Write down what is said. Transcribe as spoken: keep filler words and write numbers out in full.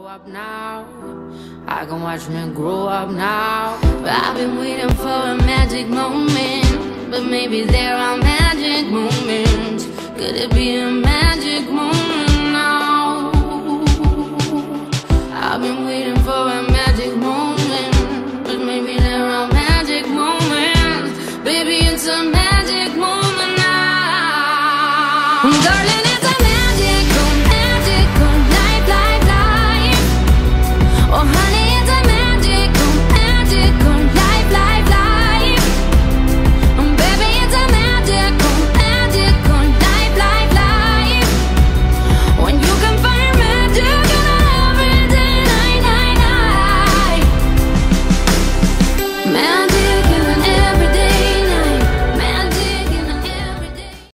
up now. I can watch me grow up now. I've been waiting for a magic moment, but maybe there are magic moments. Could it be a magic